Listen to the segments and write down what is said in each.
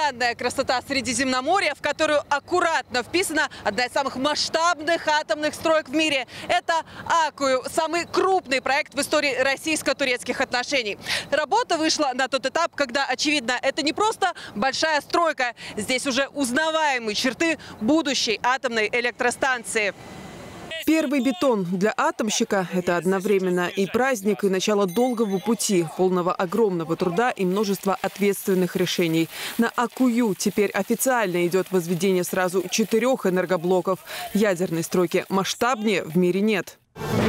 несказанная красота Средиземноморья, в которую аккуратно вписана одна из самых масштабных атомных строек в мире. Это Аккую, самый крупный проект в истории российско-турецких отношений. Работа вышла на тот этап, когда, очевидно, это не просто большая стройка. Здесь уже узнаваемые черты будущей атомной электростанции. Первый бетон для атомщика – это одновременно и праздник, и начало долгого пути, полного огромного труда и множества ответственных решений. На Аккую теперь официально идет возведение сразу 4 энергоблоков. Ядерной стройки масштабнее в мире нет.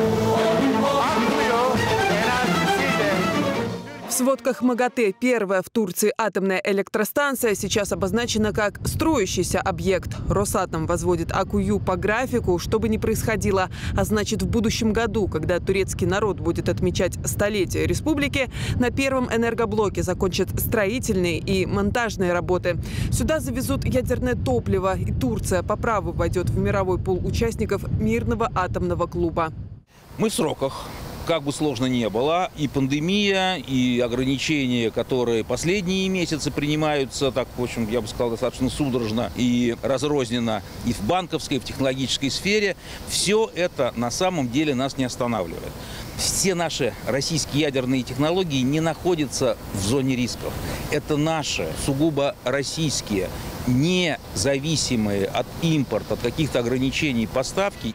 В сводках МАГАТЭ первая в Турции атомная электростанция сейчас обозначена как строящийся объект. Росатом возводит Аккую по графику, что бы ни происходило. А значит, в будущем году, когда турецкий народ будет отмечать столетие республики, на первом энергоблоке закончат строительные и монтажные работы. Сюда завезут ядерное топливо, и Турция по праву войдет в мировой пул участников мирного атомного клуба. Мы в сроках. Как бы сложно ни было, и пандемия, и ограничения, которые последние месяцы принимаются, так, в общем, я бы сказал, достаточно судорожно и разрозненно и в банковской, и в технологической сфере, все это на самом деле нас не останавливает. Все наши российские ядерные технологии не находятся в зоне рисков. Это наши, сугубо российские, независимые от импорта, от каких-то ограничений поставки.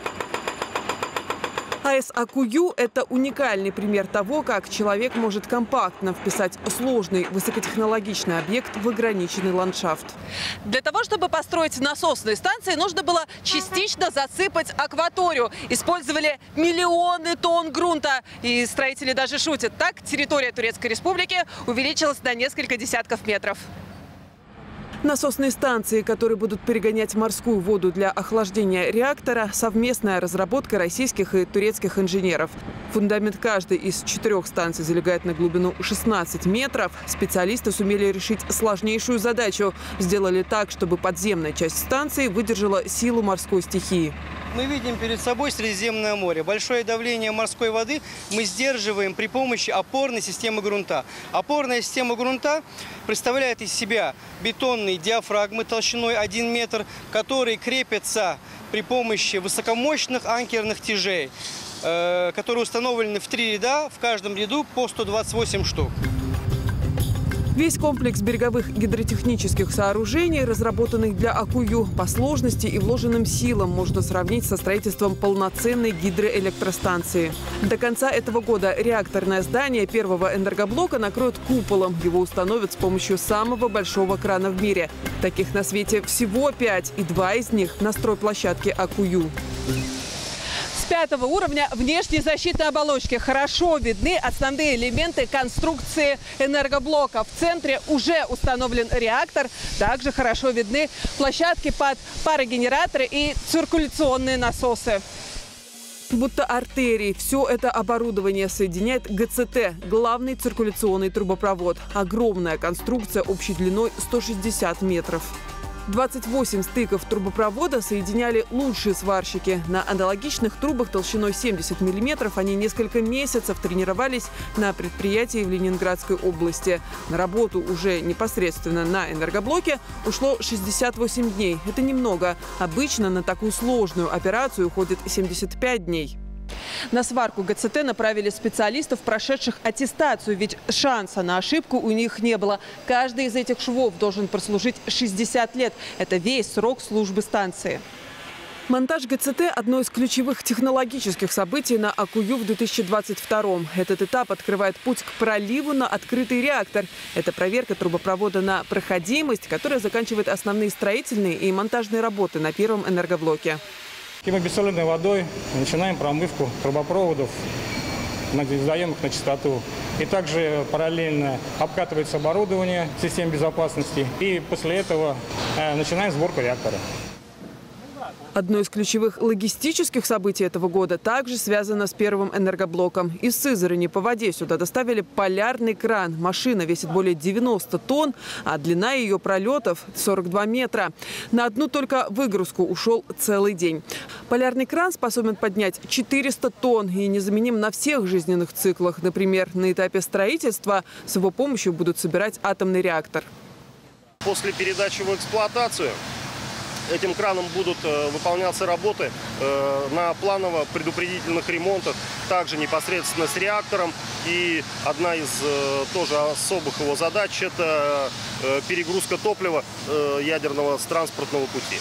АЭС Аккую – это уникальный пример того, как человек может компактно вписать сложный высокотехнологичный объект в ограниченный ландшафт. Для того, чтобы построить насосные станции, нужно было частично засыпать акваторию. Использовали миллионы тонн грунта. И строители даже шутят. Так, территория Турецкой Республики увеличилась на несколько десятков метров. Насосные станции, которые будут перегонять морскую воду для охлаждения реактора – совместная разработка российских и турецких инженеров. Фундамент каждой из 4 станций залегает на глубину 16 метров. Специалисты сумели решить сложнейшую задачу. Сделали так, чтобы подземная часть станции выдержала силу морской стихии. Мы видим перед собой Средиземное море. Большое давление морской воды мы сдерживаем при помощи опорной системы грунта. Опорная система грунта представляет из себя бетонные диафрагмы толщиной 1 метр, которые крепятся при помощи высокомощных анкерных тяжей, которые установлены в 3 ряда, в каждом ряду по 128 штук. Весь комплекс береговых гидротехнических сооружений, разработанных для Аккую, по сложности и вложенным силам можно сравнить со строительством полноценной гидроэлектростанции. До конца этого года реакторное здание первого энергоблока накроют куполом. Его установят с помощью самого большого крана в мире. Таких на свете всего 5, и 2 из них на стройплощадке Аккую. С 5-го уровня внешней защитной оболочки хорошо видны основные элементы конструкции энергоблока. В центре уже установлен реактор. Также хорошо видны площадки под парогенераторы и циркуляционные насосы. Будто артерии, все это оборудование соединяет ГЦТ – главный циркуляционный трубопровод. Огромная конструкция общей длиной 160 метров. 28 стыков трубопровода соединяли лучшие сварщики. На аналогичных трубах толщиной 70 миллиметров они несколько месяцев тренировались на предприятии в Ленинградской области. На работу уже непосредственно на энергоблоке ушло 68 дней. Это немного. Обычно на такую сложную операцию уходит 75 дней. На сварку ГЦТ направили специалистов, прошедших аттестацию, ведь шанса на ошибку у них не было. Каждый из этих швов должен прослужить 60 лет. Это весь срок службы станции. Монтаж ГЦТ – одно из ключевых технологических событий на Аккую в 2022-м. Этот этап открывает путь к проливу на открытый реактор. Это проверка трубопровода на проходимость, которая заканчивает основные строительные и монтажные работы на первом энергоблоке. Гемобиссолидной водой начинаем промывку трубопроводов, сдаем их на чистоту. И также параллельно обкатывается оборудование систем безопасности. И после этого начинаем сборку реактора. Одно из ключевых логистических событий этого года также связано с первым энергоблоком. Из Сызрани по воде сюда доставили полярный кран. Машина весит более 90 тонн, а длина ее пролетов 42 метра. На одну только выгрузку ушел целый день. Полярный кран способен поднять 400 тонн и незаменим на всех жизненных циклах. Например, на этапе строительства с его помощью будут собирать атомный реактор. После передачи в эксплуатацию этим краном будут выполняться работы на планово-предупредительных ремонтах, также непосредственно с реактором. И одна из тоже особых его задач – это перегрузка топлива ядерного с транспортного пути.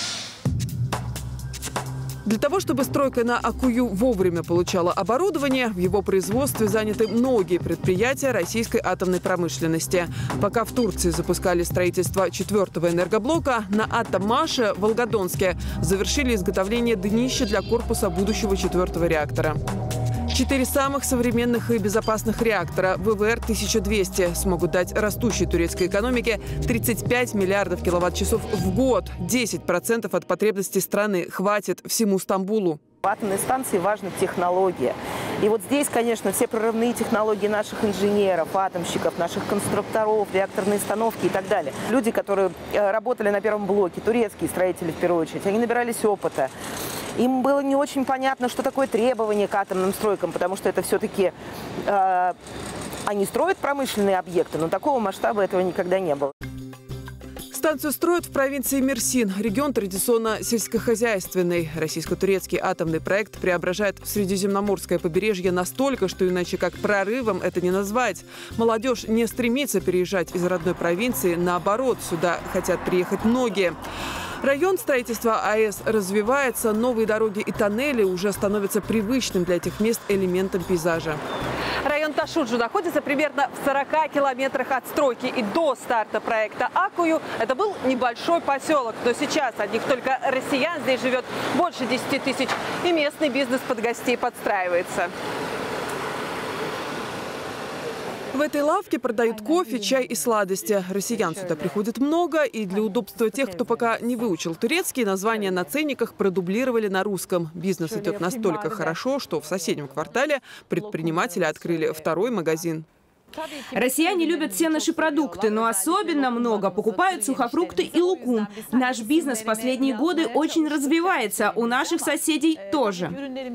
Для того, чтобы стройка на Акую вовремя получала оборудование, в его производстве заняты многие предприятия российской атомной промышленности. Пока в Турции запускали строительство 4-го энергоблока, на Атоммаше в Волгодонске завершили изготовление днища для корпуса будущего 4-го реактора. 4 самых современных и безопасных реактора ВВР-1200 смогут дать растущей турецкой экономике 35 миллиардов киловатт-часов в год. 10% от потребностей страны хватит всему Стамбулу. В атомной станции важна технология. И вот здесь, конечно, все прорывные технологии наших инженеров, атомщиков, наших конструкторов, реакторные установки и так далее. Люди, которые работали на первом блоке, турецкие строители в первую очередь, они набирались опыта. Им было не очень понятно, что такое требование к атомным стройкам, потому что это все-таки они строят промышленные объекты, но такого масштаба этого никогда не было. Станцию строят в провинции Мерсин. Регион традиционно сельскохозяйственный. Российско-турецкий атомный проект преображает Средиземноморское побережье настолько, что иначе как прорывом это не назвать. Молодежь не стремится переезжать из родной провинции. Наоборот, сюда хотят приехать многие. Район строительства АЭС развивается, новые дороги и тоннели уже становятся привычным для этих мест элементом пейзажа. Район Ташуджу находится примерно в 40 километрах от стройки. И до старта проекта Акую это был небольшой поселок. Но сейчас одних только россиян здесь живет больше 10 тысяч. И местный бизнес под гостей подстраивается. В этой лавке продают кофе, чай и сладости. Россиян сюда приходит много, и для удобства тех, кто пока не выучил турецкий, названия на ценниках продублировали на русском. Бизнес идет настолько хорошо, что в соседнем квартале предприниматели открыли второй магазин. Россияне любят все наши продукты, но особенно много покупают сухофрукты и лукум. Наш бизнес в последние годы очень развивается, у наших соседей тоже.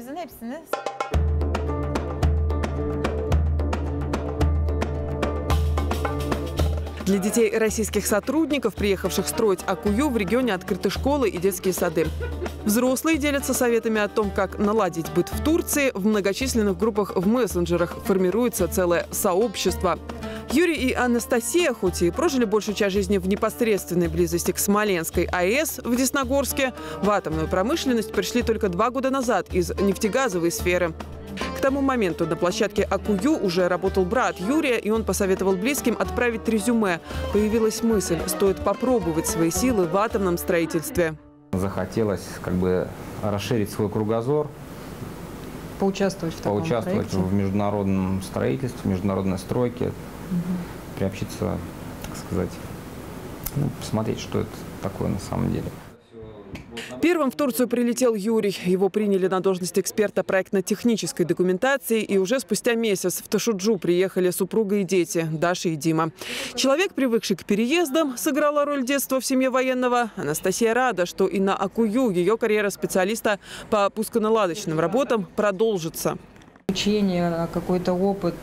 Для детей российских сотрудников, приехавших строить Акую, в регионе открыты школы и детские сады. Взрослые делятся советами о том, как наладить быт в Турции. В многочисленных группах в мессенджерах формируется целое сообщество. Юрий и Анастасия, хоть и прожили большую часть жизни в непосредственной близости к Смоленской АЭС в Десногорске, в атомную промышленность пришли только 2 года назад из нефтегазовой сферы. К тому моменту на площадке Акую уже работал брат Юрия, и он посоветовал близким отправить резюме. Появилась мысль, стоит попробовать свои силы в атомном строительстве. Захотелось расширить свой кругозор, поучаствовать в международном строительстве, в международной стройке, приобщиться, так сказать, посмотреть, что это такое на самом деле. Первым в Турцию прилетел Юрий. Его приняли на должность эксперта проектно-технической документации. И уже спустя месяц в Ташуджу приехали супруга и дети Даша и Дима. Человек, привыкший к переездам, сыграла роль детства в семье военного. Анастасия рада, что и на Акую ее карьера специалиста по пусконаладочным работам продолжится. Учение, какой-то опыт.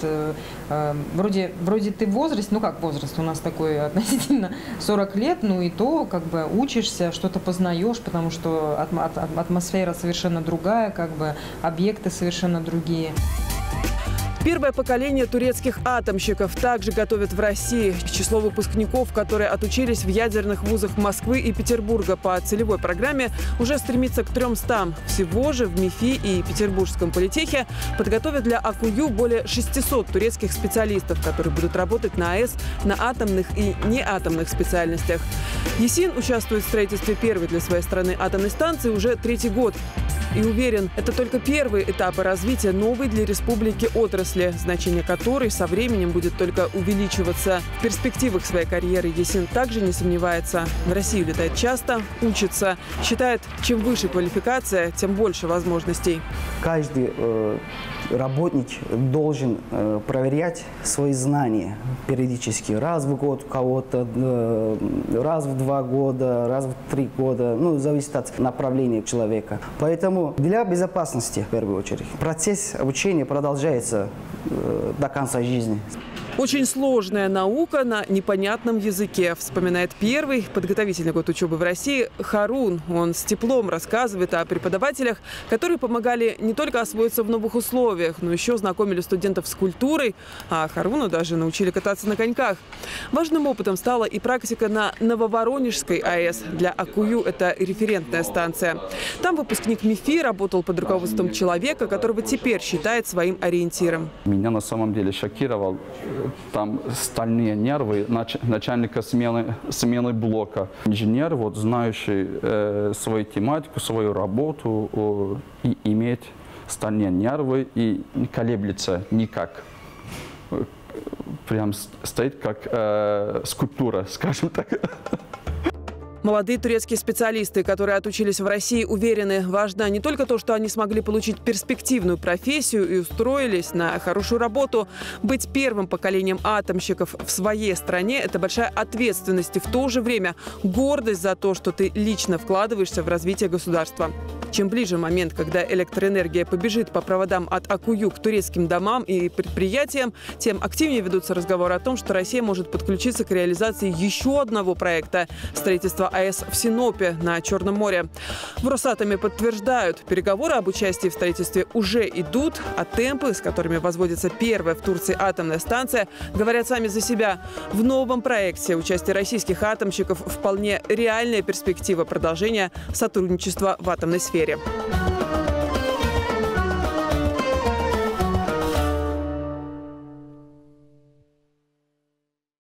Вроде ты в возрасте, ну как возраст у нас такой относительно 40 лет, ну и то учишься, что-то познаешь, потому что атмосфера совершенно другая, объекты совершенно другие. Первое поколение турецких атомщиков также готовят в России. Число выпускников, которые отучились в ядерных вузах Москвы и Петербурга по целевой программе, уже стремится к 300. Всего же в МИФИ и Петербургском политехе подготовят для Акую более 600 турецких специалистов, которые будут работать на АЭС на атомных и неатомных специальностях. ЕСИН участвует в строительстве первой для своей страны атомной станции уже 3-й год. И уверен, это только первые этапы развития новой для республики отрасли, значение которой со временем будет только увеличиваться. В перспективах своей карьеры ЕСИН также не сомневается. В Россию летает часто, учится. Считает, чем выше квалификация, тем больше возможностей. Каждый работник должен проверять свои знания периодически. Раз в год у кого-то, раз в 2 года, раз в 3 года. Ну, зависит от направления человека. Поэтому для безопасности, в первую очередь, процесс обучения продолжается до конца жизни. Очень сложная наука на непонятном языке, вспоминает первый подготовительный год учебы в России Харун. Он с теплом рассказывает о преподавателях, которые помогали не только освоиться в новых условиях, но еще знакомили студентов с культурой, а Харуну даже научили кататься на коньках. Важным опытом стала и практика на Нововоронежской АЭС. Для Акую это референтная станция. Там выпускник МИФИ работал под руководством человека, которого теперь считает своим ориентиром. Меня на самом деле шокировал там стальные нервы начальника смены блока. Инженер, вот, знающий свою тематику, свою работу, и имеет стальные нервы и не колеблется никак. Прям стоит как скульптура, скажем так. Молодые турецкие специалисты, которые отучились в России, уверены, важно не только то, что они смогли получить перспективную профессию и устроились на хорошую работу. Быть первым поколением атомщиков в своей стране – это большая ответственность и в то же время гордость за то, что ты лично вкладываешься в развитие государства. Чем ближе момент, когда электроэнергия побежит по проводам от Акую к турецким домам и предприятиям, тем активнее ведутся разговоры о том, что Россия может подключиться к реализации еще одного проекта – строительства АЭС в Синопе на Черном море. В Росатоме подтверждают, переговоры об участии в строительстве уже идут, а темпы, с которыми возводится первая в Турции атомная станция, говорят сами за себя. В новом проекте участие российских атомщиков вполне реальная перспектива продолжения сотрудничества в атомной сфере.